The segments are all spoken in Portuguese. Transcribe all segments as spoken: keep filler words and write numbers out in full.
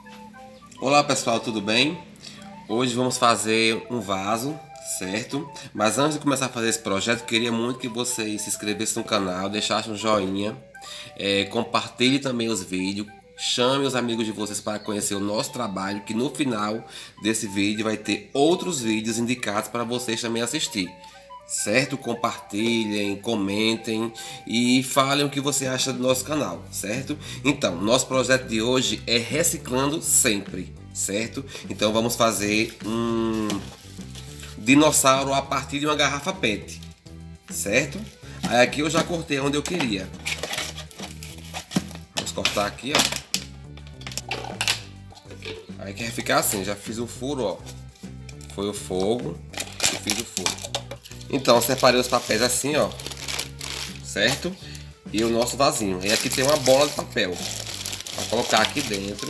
Olá pessoal, tudo bem? Hoje vamos fazer um vaso, certo? Mas antes de começar a fazer esse projeto, queria muito que vocês se inscrevessem no canal, deixassem um joinha, é, compartilhe também os vídeos, chame os amigos de vocês para conhecer o nosso trabalho, que no final desse vídeo vai ter outros vídeos indicados para vocês também assistir. Certo? Compartilhem, comentem e falem o que você acha do nosso canal, certo? Então, nosso projeto de hoje é reciclando sempre, certo? Então vamos fazer um dinossauro a partir de uma garrafa PET, certo? Aí aqui eu já cortei onde eu queria. Vamos cortar aqui, ó. Aí quer ficar assim, já fiz o furo, ó. Foi o fogo e fiz o furo. Então, separei os papéis assim, ó, certo? E o nosso vasinho. E aqui tem uma bola de papel. Vou colocar aqui dentro.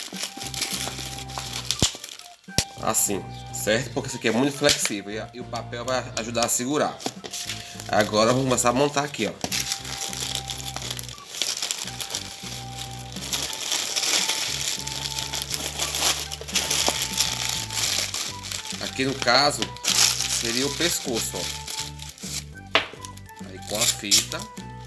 Assim, certo? Porque isso aqui é muito flexível e o papel vai ajudar a segurar. Agora vamos começar a montar aqui, ó. Aqui no caso seria o pescoço, ó. Aí com a fita.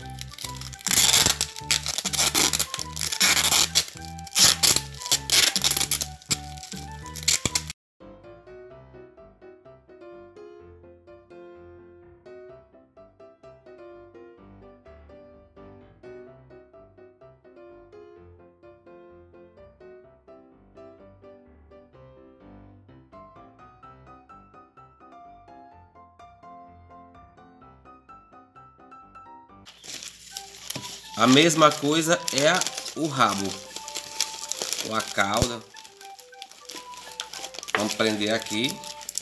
A mesma coisa é a, o rabo, ou a cauda. Vamos prender aqui.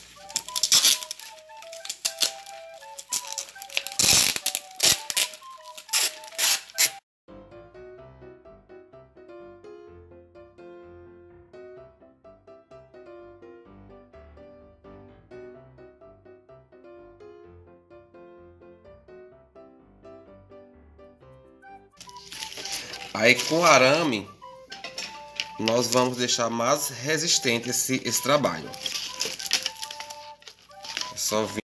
Aí com arame nós vamos deixar mais resistente esse, esse trabalho. É só vir.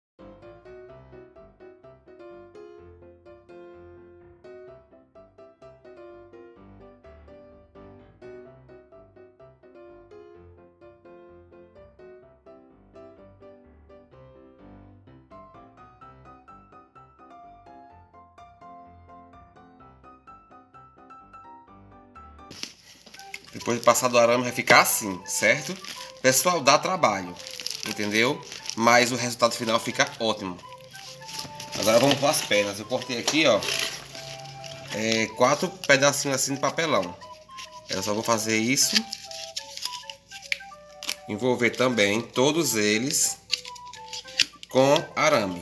Depois de passar do arame vai ficar assim, certo? Pessoal, dá trabalho, entendeu? Mas o resultado final fica ótimo. Agora vamos para as pernas. Eu cortei aqui, ó, é, quatro pedacinhos assim de papelão. Eu só vou fazer isso. Envolver também todos eles com arame.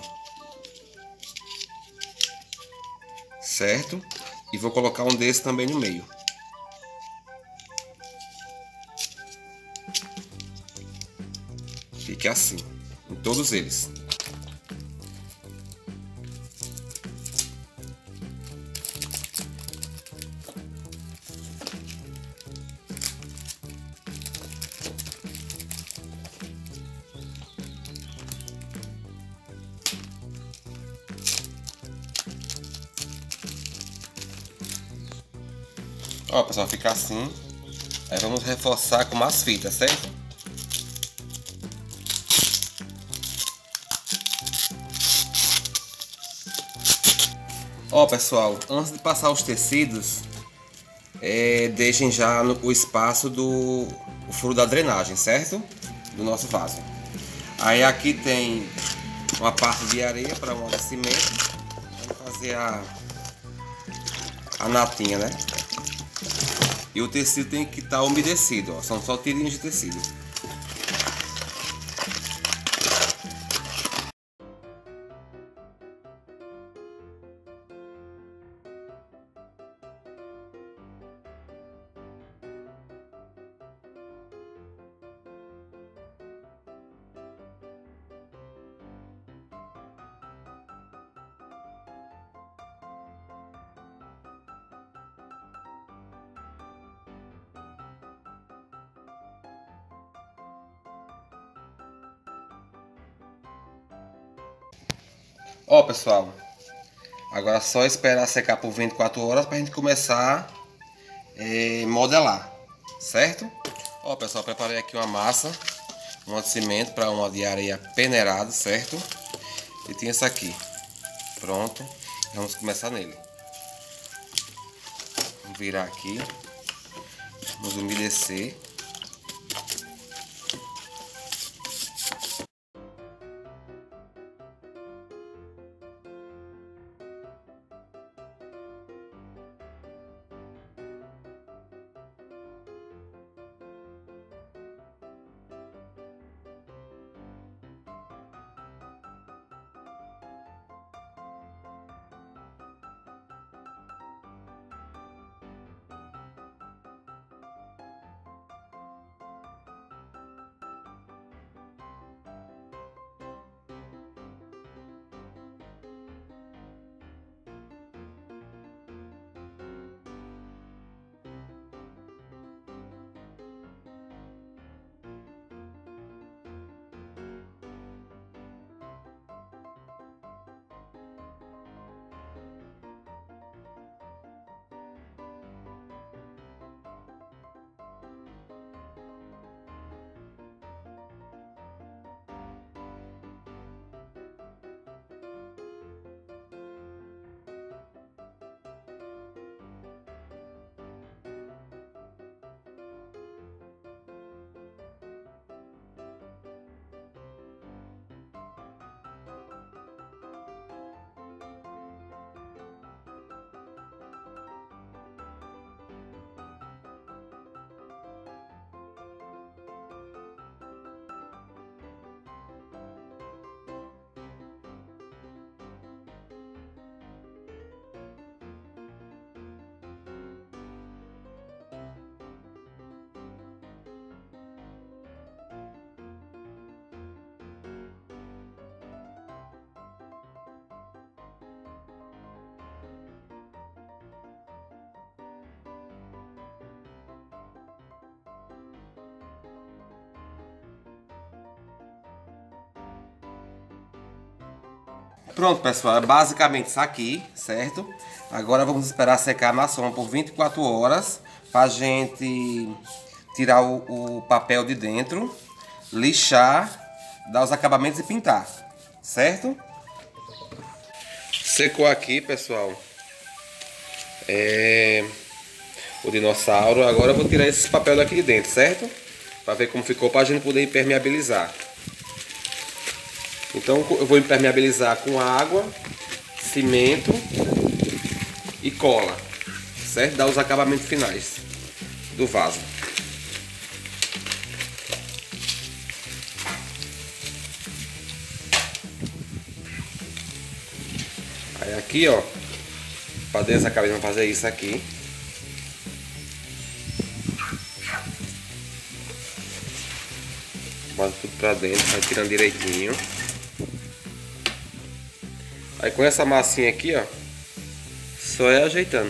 Certo? E vou colocar um desse também no meio. Fique assim, em todos eles. Ó, pessoal, fica assim. Aí vamos reforçar com umas fitas, certo? Ó, pessoal, antes de passar os tecidos, é, deixem já no, o espaço do o furo da drenagem, certo? Do nosso vaso. Aí aqui tem uma parte de areia para um cimento. Vamos fazer a, a natinha, né? E o tecido tem que estar umedecido, ó. São só tirinhos de tecido. Ó, pessoal, agora é só esperar secar por vinte e quatro horas para a gente começar a é, modelar, certo? Ó, pessoal, preparei aqui uma massa, uma de cimento para uma de areia peneirada, certo? E tem essa aqui, pronto. Vamos começar nele. Vamos virar aqui, vamos umedecer. Pronto, pessoal, é basicamente isso aqui, certo? Agora vamos esperar secar na sombra por vinte e quatro horas pra gente tirar o, o papel de dentro, lixar, dar os acabamentos e pintar, certo? Secou aqui, pessoal, é... o dinossauro. Agora eu vou tirar esse papel daqui de dentro, certo? Pra ver como ficou, pra gente poder impermeabilizar. Então eu vou impermeabilizar com água, cimento e cola, certo? Dar os acabamentos finais do vaso. Aí aqui, ó, para dentro da cabeça, vamos fazer isso aqui. Bota tudo pra dentro, vai tirando direitinho. Aí com essa massinha aqui, ó, só é ajeitando.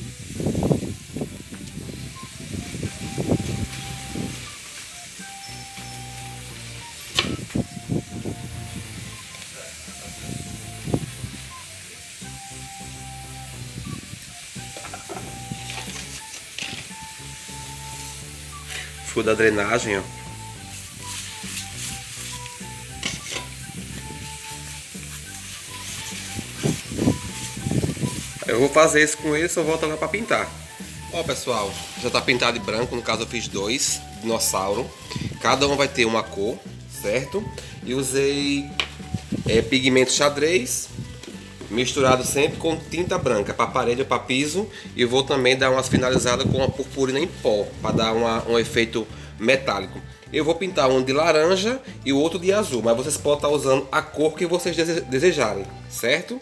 Fio da drenagem, ó. Eu vou fazer isso com ele, só volto lá para pintar. Ó, pessoal, já tá pintado de branco. No caso eu fiz dois dinossauro. Cada um vai ter uma cor, certo? E usei é, pigmento xadrez misturado sempre com tinta branca para parede ou para piso. E vou também dar umas finalizadas com a purpurina em pó para dar uma, um efeito metálico. Eu vou pintar um de laranja e o outro de azul, mas vocês podem estar usando a cor que vocês desejarem, certo?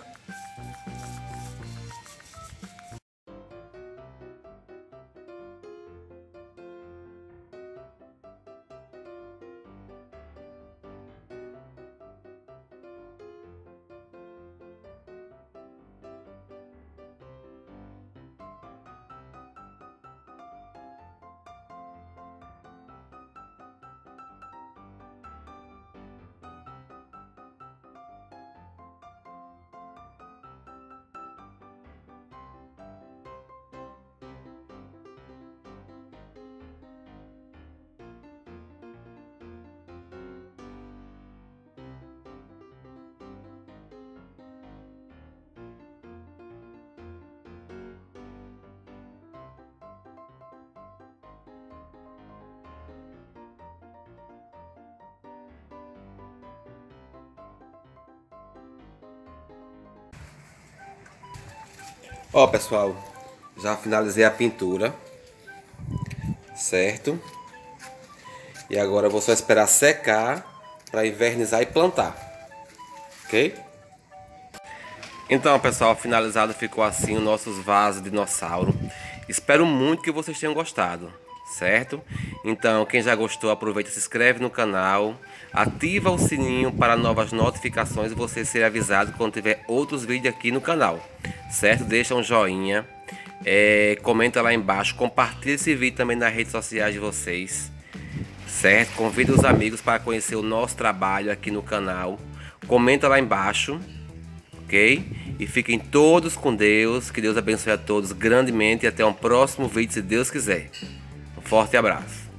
Ó, pessoal, já finalizei a pintura, certo? E agora eu vou só esperar secar para invernizar e plantar, ok? Então, pessoal, finalizado ficou assim o nosso vaso de dinossauro. Espero muito que vocês tenham gostado, certo? Então, quem já gostou, aproveita e se inscreve no canal, ativa o sininho para novas notificações e você ser avisado quando tiver outros vídeos aqui no canal, certo? Deixa um joinha, é, comenta lá embaixo, compartilha esse vídeo também nas redes sociais de vocês, certo? Convida os amigos para conhecer o nosso trabalho aqui no canal, comenta lá embaixo, ok? E fiquem todos com Deus, que Deus abençoe a todos grandemente e até um próximo vídeo, se Deus quiser. Um forte abraço.